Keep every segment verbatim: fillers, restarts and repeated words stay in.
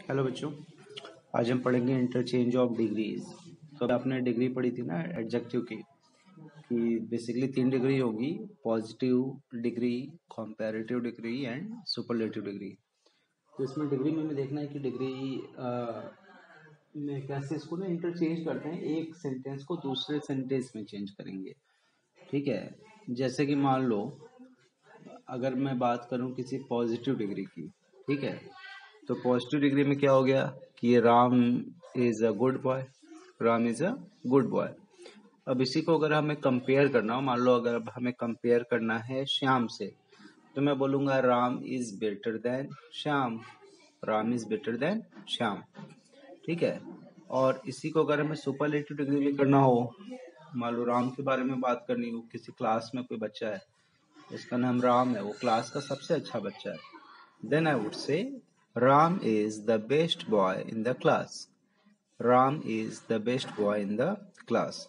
Hello बच्चों, आज हम पढ़ेंगे इंटरचेंज ऑफ डिग्रीज। तो अब आपने डिग्री पढ़ी थी ना एडजेक्टिव की कि बेसिकली तीन डिग्री होगी, positive degree, comparative degree and superlative degree. तो इसमें डिग्री में हमें देखना है कि डिग्री में कैसे इसको ना इंटरचेंज करते हैं, एक सेंटेंस को दूसरे सेंटेंस में चेंज करेंगे। ठीक है, जैसे कि मान लो अगर मैं बात करूं किसी पॉजिटिव डिग्री की, ठीक है, तो पॉजिटिव डिग्री में क्या हो गया कि Ram is a good boy, Ram is a good boy. अब इसी को अगर हमें कंपेयर करना हो, मान लो अगर हमें कंपेयर करना है श्याम से, तो मैं बोलूंगा Ram is better than Shyam, Ram is better than Shyam. ठीक है, और इसी को अगर हमें सुपरलेटिव डिग्री में करना हो, मान लो राम के बारे में बात करनी हो, किसी क्लास में कोई बच्चा है, उसका नाम राम है, वो क्लास का सबसे अच्छा बच्चा है, then I would say Ram is the best boy in the class. Ram is the best boy in the class.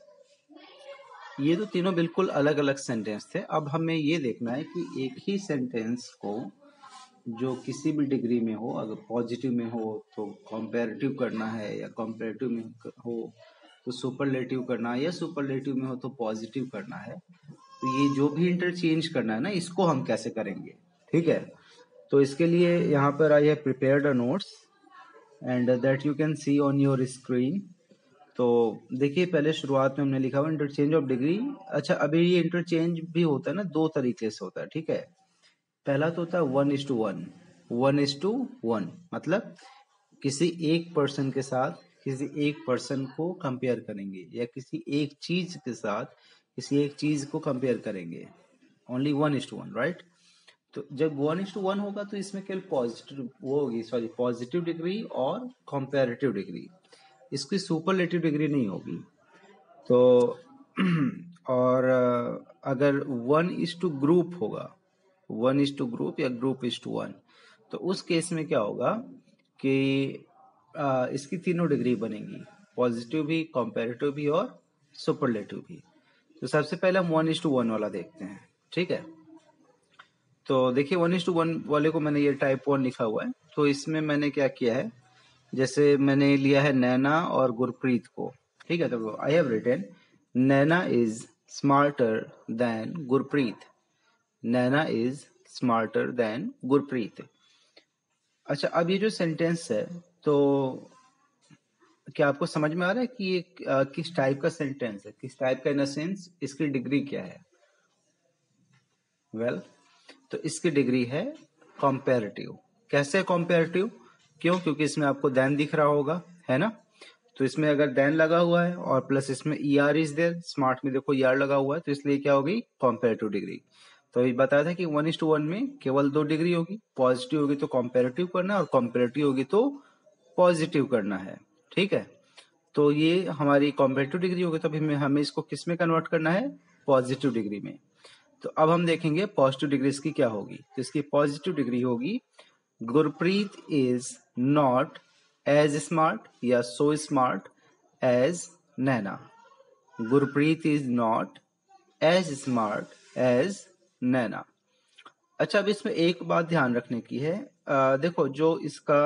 ये तो तीनों बिल्कुल अलग अलग सेंटेंस थे। अब हमें ये देखना है कि एक ही सेंटेंस को जो किसी भी डिग्री में हो, अगर पॉजिटिव में हो तो कंपैरेटिव करना है, या कंपैरेटिव में हो तो सुपरलेटिव करना है, या सुपरलेटिव में हो तो पॉजिटिव करना है। तो ये जो भी इंटरचेंज करना है ना, इसको हम कैसे करेंगे। ठीक है, तो इसके लिए यहाँ पर I have prepared a notes and that you can see on your screen. तो देखिए, पहले शुरुआत में हमने लिखा हुआ इंटरचेंज ऑफ डिग्री। अच्छा, अभी ये इंटरचेंज भी होता है ना, दो तरीके से होता है। ठीक है, पहला तो होता है one is to one. One is to one मतलब किसी एक पर्सन के साथ किसी एक पर्सन को कंपेयर करेंगे, या किसी एक चीज के साथ किसी एक चीज को कंपेयर करेंगे। Only one is to one, right. तो जब वन इज टू वन होगा तो इसमें केवल पॉजिटिव वो होगी, सॉरी पॉजिटिव डिग्री और कंपैरेटिव डिग्री, इसकी सुपरलेटिव डिग्री नहीं होगी। तो और अगर one is to group one, is is to group या ग्रुप इज टू वन, तो उस केस में क्या होगा कि आ, इसकी तीनों डिग्री बनेगी, पॉजिटिव भी, कंपैरेटिव भी और सुपरलेटिव भी। तो सबसे पहले हम वन इज टू वन वाला देखते हैं। ठीक है, तो देखिए वन इज टू वन वाले को मैंने ये टाइप वन लिखा हुआ है। तो इसमें मैंने क्या किया है, जैसे मैंने लिया है नैना और गुरप्रीत को। ठीक है, तो I have written Naina is smarter than Gurpreet, Naina is smarter than Gurpreet. अच्छा, अब ये जो सेंटेंस है, तो क्या आपको समझ में आ रहा है कि ये uh, किस टाइप का सेंटेंस है, किस टाइप का, इन सेंस इसकी डिग्री क्या है। वेल well, तो इसकी डिग्री है कंपैरेटिव। कैसे कंपैरेटिव? क्यों? क्योंकि इसमें आपको देन दिख रहा होगा, है ना। तो इसमें अगर देन लगा हुआ है और प्लस इसमें E R is there, smart में देखो ई आर लगा हुआ है, तो इसलिए क्या होगी, कंपैरेटिव डिग्री। तो ये बताया था कि वन इज टू वन में केवल दो डिग्री होगी, पॉजिटिव होगी तो कंपैरेटिव करना है, और कंपैरेटिव होगी तो पॉजिटिव करना है। ठीक है, तो ये हमारी कंपैरेटिव डिग्री होगी, तो हमें हमें इसको किस में कन्वर्ट करना है, पॉजिटिव डिग्री में। तो अब हम देखेंगे पॉजिटिव डिग्री इसकी क्या होगी। तो इसकी पॉजिटिव डिग्री होगी Gurpreet is not as smart या so smart as Naina, Gurpreet is not as smart as Naina. अच्छा, अब इसमें एक बात ध्यान रखने की है। आ, देखो, जो इसका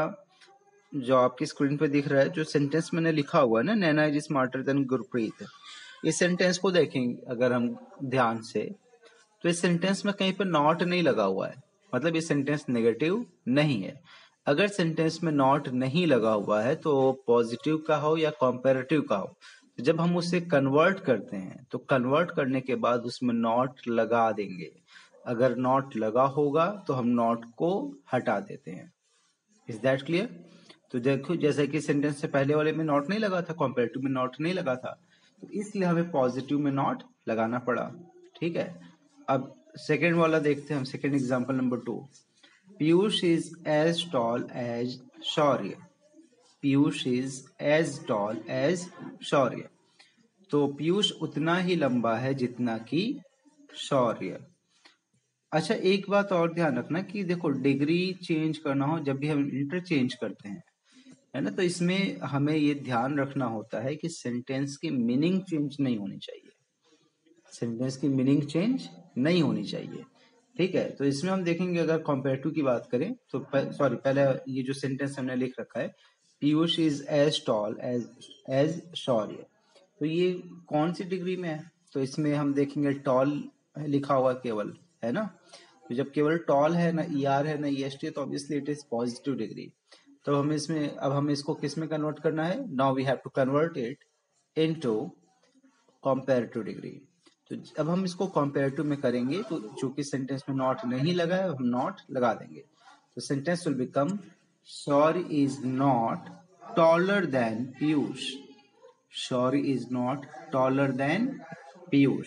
जो आपकी स्क्रीन पे दिख रहा है, जो सेंटेंस मैंने लिखा हुआ है ना, Naina is smarter than Gurpreet, इस सेंटेंस को देखेंगे अगर हम ध्यान से, तो इस सेंटेंस में कहीं पर नॉट नहीं लगा हुआ है, मतलब ये सेंटेंस नेगेटिव नहीं है। अगर सेंटेंस में नॉट नहीं लगा हुआ है, तो पॉजिटिव का हो या कंपैरेटिव का हो, तो जब हम उसे कन्वर्ट करते हैं तो कन्वर्ट करने के बाद उसमें नॉट लगा देंगे। अगर नॉट लगा होगा तो हम नॉट को हटा देते हैं। Is that clear? तो देखो, जैसे कि सेंटेंस से पहले वाले में नॉट नहीं लगा था, कंपैरेटिव में नॉट नहीं लगा था, तो इसलिए हमें पॉजिटिव में नॉट लगाना पड़ा। ठीक है, अब सेकेंड वाला देखते हैं हम, second example number two. Piyush is as tall as Shaurya, Piyush is as tall as Shaurya, तो पीयूष उतना ही लंबा है जितना कि शौर्य। अच्छा, एक बात और ध्यान रखना कि देखो, डिग्री चेंज करना हो जब भी हम इंटरचेंज करते हैं, है ना, तो इसमें हमें ये ध्यान रखना होता है कि सेंटेंस की मीनिंग चेंज नहीं होनी चाहिए, सेंटेंस की मीनिंग चेंज नहीं होनी चाहिए। ठीक है, तो इसमें हम देखेंगे अगर कंपेरेटिव की बात करें तो सॉरी पहले ये जो सेंटेंस हमने लिख रखा है, Piyush is as tall as as Shaurya, तो ये कौन सी डिग्री में है? तो इसमें हम देखेंगे टॉल लिखा हुआ केवल, है ना? तो जब केवल टॉल है, ना ई आर है, ना ई एस टी है, तो obviously it is positive degree. तो हम इसमें अब हम इसको किस में कन्वर्ट करना है? Now we have to convert it into comparative degree. तो अब हम इसको कंपैरेटिव में करेंगे, तो चूंकि सेंटेंस में नॉट नहीं लगा है, हम नॉट लगा देंगे। तो sentence will become Shaurya is not taller than Piyush. Shaurya is not taller than Piyush,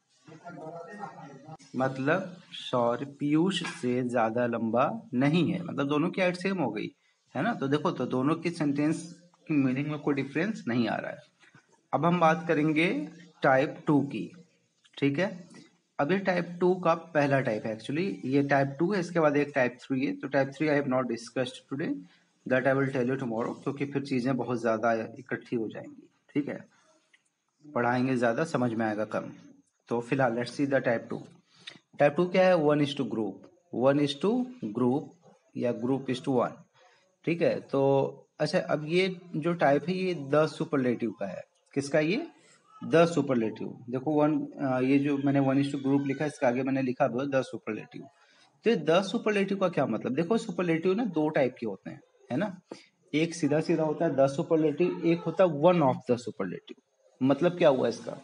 मतलब शौर्य पीयूष से ज्यादा लंबा नहीं है, मतलब दोनों की हाइट सेम हो गई, है ना? तो देखो, तो दोनों की सेंटेंस की मीनिंग में कोई डिफरेंस नहीं आ रहा है। अब हम बात करेंगे टाइप टू की, ठीक है? अब ये टाइप टू का पहला टाइप है, एक्चुअली ये टाइप टू है, इसके बाद एक टाइप थ्री है। तो type three I have not discussed today, that I will tell you tomorrow, क्योंकि फिर चीजें बहुत ज्यादा इकट्ठी हो जाएंगी, ठीक है? पढ़ाएंगे ज्यादा, समझ में आएगा कम। तो फिलहाल let's see the type two. Type two क्या है? One is to group, one is to group या ग्रुप इज टू वन, ठीक है? तो अच्छा, अब ये जो टाइप है ये द सुपरलेटिव का है। किसका? ये द सुपरलेटिव। देखो वन, ये जो मैंने वन इज टू ग्रुप लिखा है, इसके आगे मैंने लिखा द सुपरलेटिव। तो ये द सुपरलेटिव का क्या मतलब? देखो सुपरलेटिव ना दो टाइप के होते हैं, है ना? एक सीधा सीधा होता है द सुपरलेटिव, एक होता है वन ऑफ द सुपरलेटिव। मतलब क्या हुआ इसका?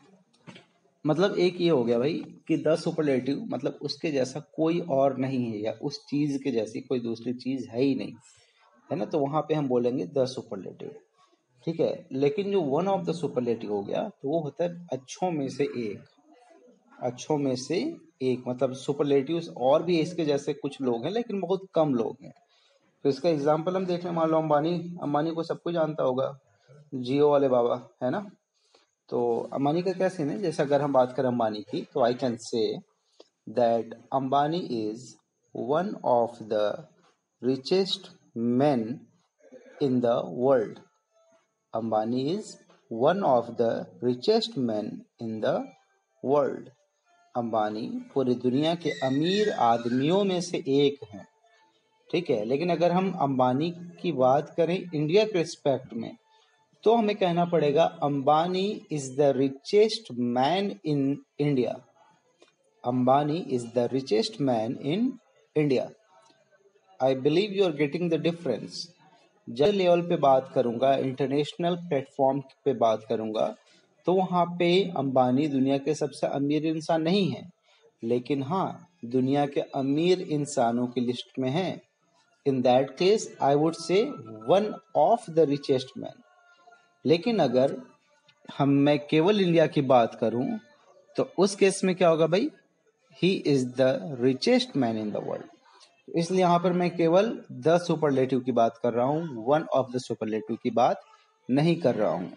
मतलब एक ये हो गया भाई कि द सुपरलेटिव मतलब उसके जैसा कोई और नहीं है, या उस चीज के जैसी कोई दूसरी चीज है ही नहीं, है ना? तो वहां पे हम बोलेंगे द सुपरलेटिव, ठीक है? लेकिन जो वन ऑफ द सुपरलेटिव हो गया, तो वो होता है अच्छों में से एक, अच्छों में से एक, मतलब सुपरलेटिव्स और भी इसके जैसे कुछ लोग हैं, लेकिन बहुत कम लोग हैं। तो इसका एग्जांपल हम देख लें, मान लो अंबानी, अंबानी को सबको जानता होगा, जियो वाले बाबा, है ना? तो अंबानी का क्या सीन है? जैसे अगर हम बात करें अंबानी की, तो I can say that Ambani is one of the richest men in the world. Ambani is one of the richest men in the world. Ambani पूरी दुनिया के अमीर आदमियों में से एक हैं, ठीक है? लेकिन अगर हम अंबानी की बात करें इंडिया के रिस्पेक्ट में, तो हमें कहना पड़ेगा Ambani is the richest man in India. Ambani is the richest man in India. I believe you are getting the difference. जब लेवल पे बात करूंगा, इंटरनेशनल प्लेटफॉर्म पे बात करूंगा, तो वहां पे अंबानी दुनिया के सबसे अमीर इंसान नहीं है, लेकिन हाँ दुनिया के अमीर इंसानों की लिस्ट में है। In that case I would say one of the richest man. लेकिन अगर हम मैं केवल इंडिया की बात करूं, तो उस केस में क्या होगा भाई? He is the richest man in the world. इसलिए यहां पर मैं केवल द सुपरलेटिव की बात कर रहा हूं, वन ऑफ द सुपरलेटिव की बात नहीं कर रहा हूं।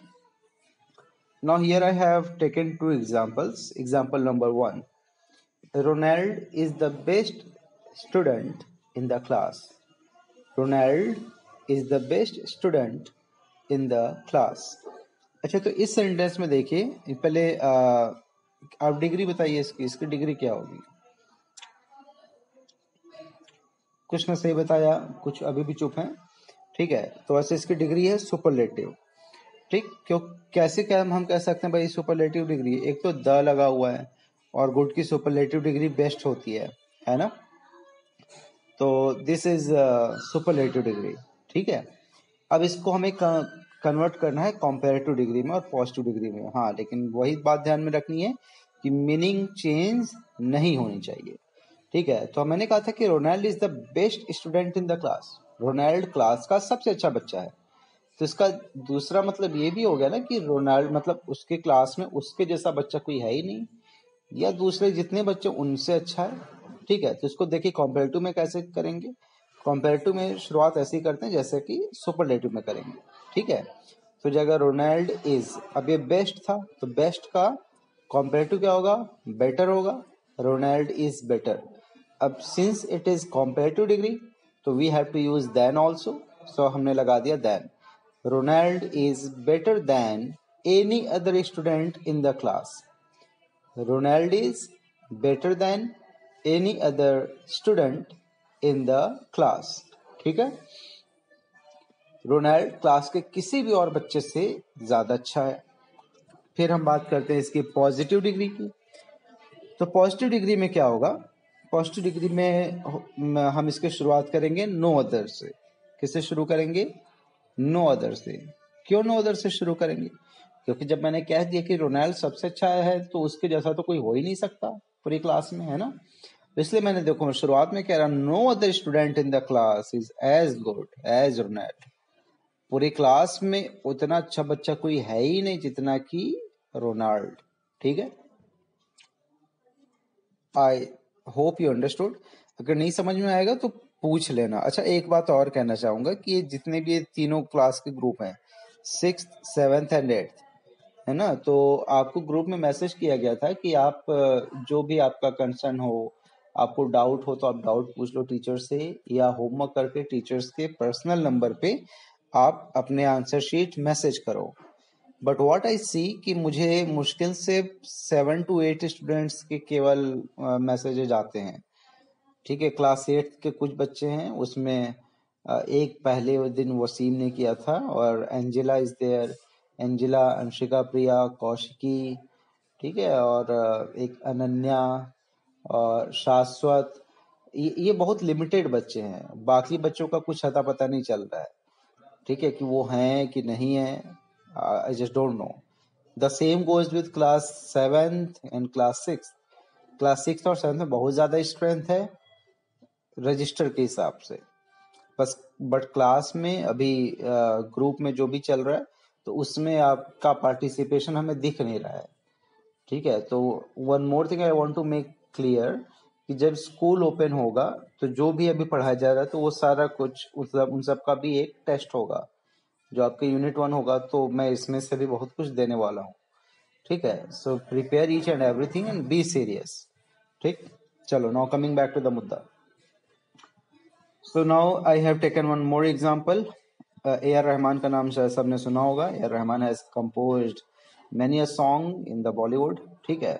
Now here I have taken two examples. Example number one, Ronald is the best student in the class. Ronald is the best student in the class. अच्छा, तो इस सेंटेंस में देखिए, पहले आ, आप डिग्री बताइए इसकी, इसकी डिग्री क्या होगी? कुछ ने सही बताया, कुछ अभी भी चुप हैं, ठीक है? तो ऐसे इसकी डिग्री है सुपरलेटिव, ठीक? क्यों, कैसे क्या हम कह सकते हैं भाई सुपरलेटिव डिग्री? एक तो द लगा हुआ है, और गुड की सुपरलेटिव डिग्री बेस्ट होती है, है ना? तो दिस इज सुपरलेटिव डिग्री, ठीक है? अब इसको हमें कन्वर्ट करना है कंपैरेटिव डिग्री में और पॉजिटिव डिग्री में। हाँ, लेकिन वही बात ध्यान में रखनी है कि मीनिंग चेंज नहीं होनी चाहिए, ठीक है? तो मैंने कहा था कि Ronald is the best student in the class. Ronald class का सबसे अच्छा बच्चा है। तो इसका दूसरा मतलब ये भी हो गया ना कि रोनाल्ड मतलब उसके क्लास में उसके जैसा बच्चा कोई है ही नहीं, या दूसरे जितने बच्चे उनसे अच्छा है, ठीक है? तो इसको देखिए कंपैरेटिव में कैसे करेंगे। कंपैरेटिव में शुरुआत ऐसे ही करते हैं जैसे कि सुपरलेटिव में करेंगे, ठीक है? तो जगह रोनाल्ड इज, अब ये बेस्ट था, तो बेस्ट का कंपैरेटिव क्या होगा? बेटर होगा। Ronald is better. अब since it is comparative degree, तो we have to use than also, so हमने लगा दिया than. Ronald is better than any other student in the class. Ronald is better than any other student in the class. ठीक है, Ronald class के किसी भी और बच्चे से ज्यादा अच्छा है। फिर हम बात करते हैं इसकी पॉजिटिव डिग्री की। तो पॉजिटिव डिग्री में क्या होगा, पॉजिटिव डिग्री में हम इसकी शुरुआत करेंगे नो अदर से। किससे शुरू करेंगे, नो अदर से। क्यों नो अदर से शुरू करेंगे, क्योंकि जब मैंने कह दिया कि रोनाल्ड सबसे अच्छा है तो उसके जैसा तो कोई हो ही नहीं सकता पूरी क्लास में, है ना। इसलिए मैंने देखो शुरुआत में कह रहा no other student in the class is as good as Ronald. पूरी क्लास में उतना अच्छा बच्चा कोई है ही नहीं जितना कि रोनाल्ड। ठीक है, आई होप यू अंडरस्टूड। अगर नहीं समझ में आएगा तो पूछ लेना। अच्छा, एक बात और कहना चाहूंगा कि ये जितने भी ये तीनों क्लास के ग्रुप हैं, सिक्स सेवेंथ एंड एट्थ, है ना, तो आपको ग्रुप में मैसेज किया गया था कि आप जो भी आपका कंसर्न हो, आपको डाउट हो तो आप डाउट पूछ लो टीचर से, या होमवर्क करके टीचर्स के पर्सनल नंबर पे आप अपने आंसर शीट मैसेज करो। बट व्हाट आई सी कि मुझे मुश्किल से सेवन टू एट स्टूडेंट्स के केवल मैसेजेज आते हैं। ठीक है, क्लास एट के कुछ बच्चे हैं, उसमें एक पहले दिन वसीम ने किया था, और Angela is there, Angela, Anshika, Priya, Kaushiki, ठीक है, और एक अनन्या और शाश्वत। ये, ये बहुत लिमिटेड बच्चे हैं, बाकी बच्चों का कुछ अता पता नहीं चल रहा है। ठीक है, कि वो हैं कि नहीं है, I just don't know. The same goes with class seventh and class six. Class six और सेवेंथ में बहुत ज्यादा स्ट्रेंथ है रजिस्टर के हिसाब से, बस बट क्लास में अभी ग्रुप में जो भी चल रहा है तो उसमें आपका पार्टिसिपेशन हमें दिख नहीं रहा है। ठीक है, तो one more thing I want to make clear कि जब स्कूल ओपन होगा तो जो भी अभी पढ़ाया जा रहा है तो वो सारा कुछ मतलब उन सब का भी एक टेस्ट होगा। जो आपके यूनिट वन होगा तो मैं इसमें से भी बहुत कुछ देने वाला हूँ। ठीक है, so prepare each and everything and be serious. ठीक, चलो now coming back to the मुद्दा। So now I have taken one more example. A R Rahman का नाम शायद सबने सुना होगा। A R Rahman has composed many a song in the Bollywood. ठीक है,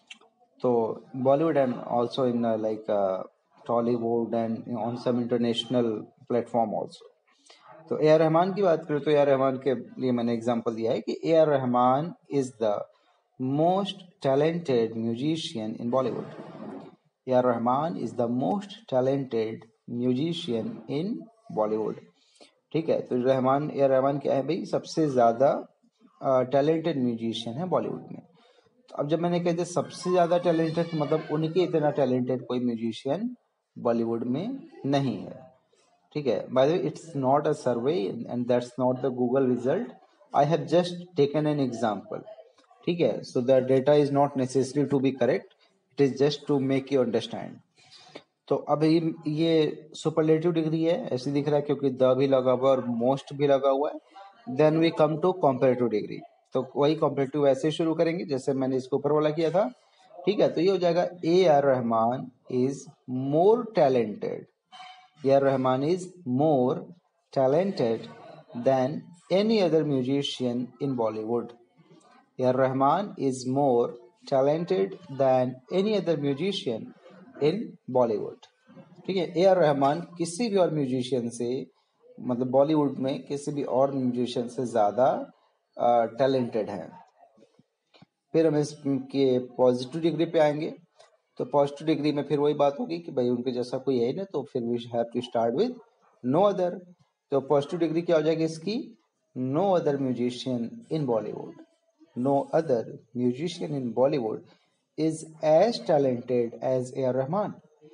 तो Bollywood and also in uh, like uh, Tollywood and you know, on some international platform also. तो ए आर रहमान की बात करें तो ए आर रहमान के लिए मैंने एग्जांपल दिया है कि A R Rahman is the most talented musician in Bollywood. A R Rahman is the most talented musician in Bollywood. ठीक है, तो रहमान ए आर रहमान क्या है भाई, सबसे ज्यादा टैलेंटेड uh, म्यूजिशियन है बॉलीवुड में। तो अब जब मैंने कह दिया सबसे ज्यादा टैलेंटेड, मतलब उनके इतना टैलेंटेड कोई म्यूजिशियन बॉलीवुड में नहीं है। ठीक है, by the way it's not a survey and that's not the Google result, I have just taken an example. ठीक है, so the data is not necessary to be correct, it is just to make you understand. तो अब ये ये superlative degree है, ऐसे दिख रहा है क्योंकि द भी लगा हुआ है और मोस्ट भी लगा हुआ है। Then we come to comparative degree. तो वही कॉम्परेटिव ऐसे शुरू करेंगे जैसे मैंने इसको ऊपर वाला किया था। ठीक है, तो ये हो जाएगा A R Rahman is more talented, A R Rahman is more talented than any other musician in Bollywood. A R Rahman is more talented than any other musician in Bollywood. ठीक है, ए आर रहमान किसी भी और म्यूजिशियन से, मतलब बॉलीवुड में किसी भी और म्यूजिशियन से ज्यादा टैलेंटेड है। फिर हम इसके पॉजिटिव डिग्री पे आएंगे। तो पॉजिटिव डिग्री में फिर वही बात होगी कि भाई उनके जैसा कोई है ना, तो फिर we have to start with no other. तो पॉजिटिव डिग्री क्या हो जाएगी इसकी, no other musician in Bollywood, no other musician in Bollywood is as talented as A R Rahman.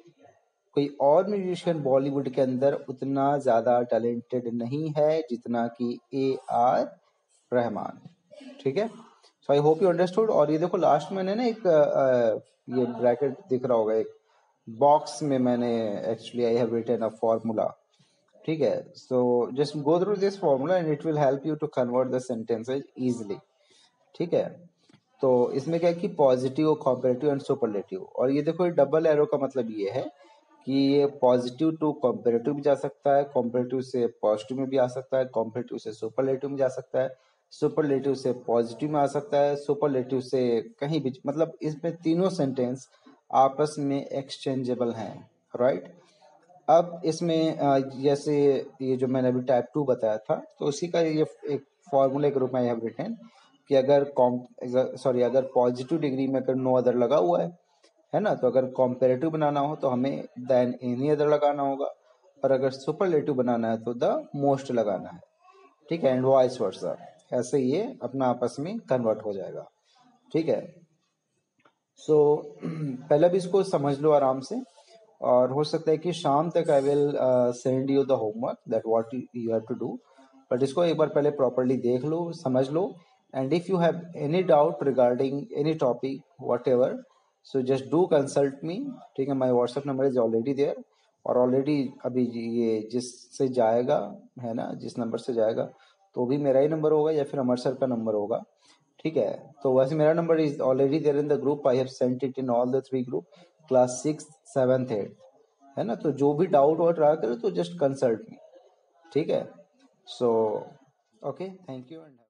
कोई और म्यूजिशियन बॉलीवुड के अंदर उतना ज्यादा टैलेंटेड नहीं है जितना कि ए आर रहमान। ठीक है, so I hope you understood. और ये देखो लास्ट में मैंने ना एक आ, ये ब्रैकेट दिख रहा होगा, एक बॉक्स में मैंने actually I have written a formula. ठीक है, so just go through this formula and it will help you to convert the sentences easily. ठीक है, तो इसमें क्या है कि पॉजिटिव, कॉम्परेटिव एंड सुपरलेटिव। और ये देखो डबल एरो का मतलब ये है कि ये पॉजिटिव टू कॉम्परेटिव भी जा सकता है, कॉम्परेटिव से पॉजिटिव में भी आ सकता है, कॉम्परेटिव से सुपरलेटिव में जा सकता है, सुपरलेटिव से पॉजिटिव में आ सकता है, सुपरलेटिव से कहीं भी, मतलब इसमें तीनों सेंटेंस आपस में एक्सचेंजेबल हैं, राइट। अब इसमें अ, जैसे ये जो मैंने अभी टाइप टू बताया था, तो उसी का ये एक फॉर्मूले के रूप में आई हैव रिटन कि अगर कॉम सॉरी अगर पॉजिटिव डिग्री में अगर नो अदर लगा हुआ है है ना, तो अगर कॉम्पेरेटिव बनाना हो तो हमें देन एनी अदर लगाना होगा, और अगर सुपरलेटिव बनाना है तो द मोस्ट लगाना है, ठीक है, एंड वाइस वर्सा। ऐसे ये अपना आपस में कन्वर्ट हो जाएगा, ठीक है। सो पहले भी इसको समझ लो आराम से, और हो सकता है कि शाम तक I will send you the homework that what you have to do, but इसको एक बार पहले प्रॉपरली देख लो, समझ लो, and if you have any doubt regarding any topic whatever, so just do consult me, ठीक है। My WhatsApp number is already there, और ऑलरेडी अभी ये जिससे जाएगा है ना, जिस नंबर से जाएगा तो भी मेरा ही नंबर होगा या फिर अमर सर का नंबर होगा, ठीक है। तो वैसे मेरा number is already there in the group, I have sent it in all the three group, class six seventh eighth, है ना। तो जो भी डाउट और रहा करे तो जस्ट कंसल्ट मी, ठीक है। So okay, thank you and